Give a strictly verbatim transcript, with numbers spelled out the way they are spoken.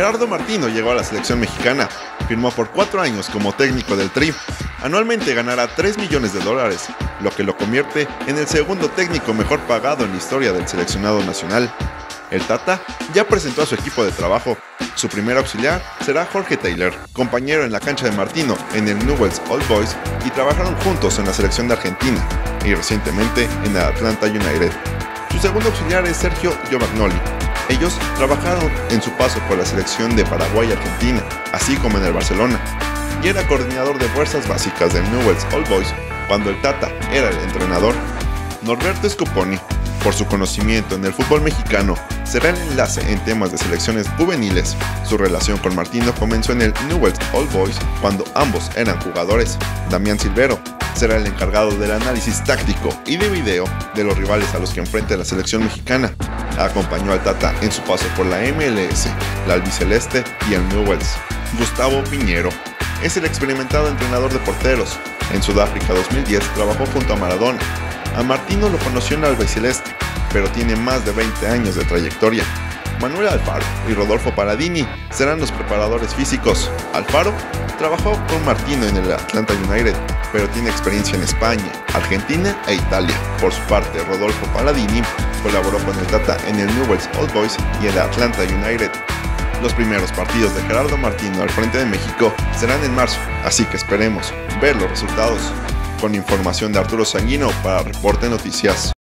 Gerardo Martino llegó a la selección mexicana, firmó por cuatro años como técnico del Tri. Anualmente ganará tres millones de dólares, lo que lo convierte en el segundo técnico mejor pagado en la historia del seleccionado nacional. El Tata ya presentó a su equipo de trabajo. Su primer auxiliar será Jorge Taylor, compañero en la cancha de Martino en el Newell's Old Boys, y trabajaron juntos en la selección de Argentina y recientemente en el Atlanta United. Su segundo auxiliar es Sergio Giovagnoli. Ellos trabajaron en su paso por la selección de Paraguay y Argentina, así como en el Barcelona, y era coordinador de fuerzas básicas del Newell's Old Boys cuando el Tata era el entrenador. Norberto Scoponi, por su conocimiento en el fútbol mexicano, será el enlace en temas de selecciones juveniles. Su relación con Martino comenzó en el Newell's Old Boys cuando ambos eran jugadores. Damián Silvero será el encargado del análisis táctico y de video de los rivales a los que enfrenta la selección mexicana. Acompañó al Tata en su paso por la M L S, la albiceleste y el Newell's. Gustavo Piñero es el experimentado entrenador de porteros. En Sudáfrica dos mil diez trabajó junto a Maradona. A Martino lo conoció en la albiceleste, pero tiene más de veinte años de trayectoria. Manuel Alfaro y Rodolfo Paladini serán los preparadores físicos. Alfaro trabajó con Martino en el Atlanta United, pero tiene experiencia en España, Argentina e Italia. Por su parte, Rodolfo Paladini colaboró con el Tata en el Newell's Old Boys y el Atlanta United. Los primeros partidos de Gerardo Martino al frente de México serán en marzo, así que esperemos ver los resultados. Con información de Arturo Sanguino para Reporte Noticias.